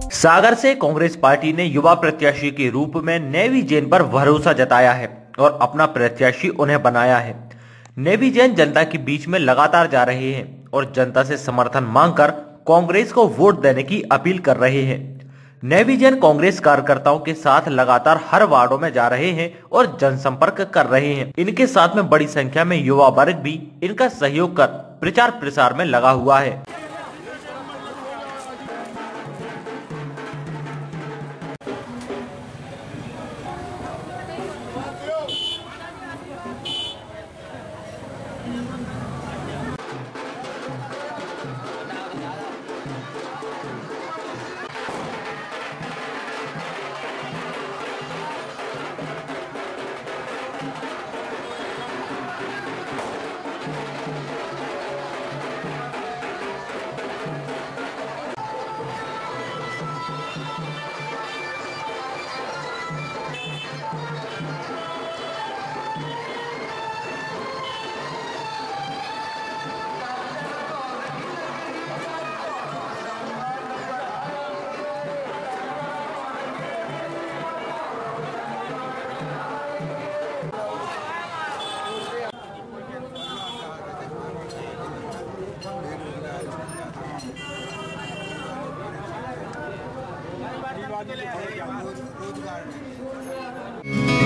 सागर से कांग्रेस पार्टी ने युवा प्रत्याशी के रूप में नेवी जैन पर भरोसा जताया है और अपना प्रत्याशी उन्हें बनाया है। नेवी जैन जनता के बीच में लगातार जा रहे हैं और जनता से समर्थन मांगकर कांग्रेस को वोट देने की अपील कर रहे हैं। नेवी जैन कांग्रेस कार्यकर्ताओं के साथ लगातार हर वार्डों में जा रहे हैं और जनसंपर्क कर रहे हैं। इनके साथ में बड़ी संख्या में युवा वर्ग भी इनका सहयोग कर प्रचार प्रसार में लगा हुआ है। रोजगार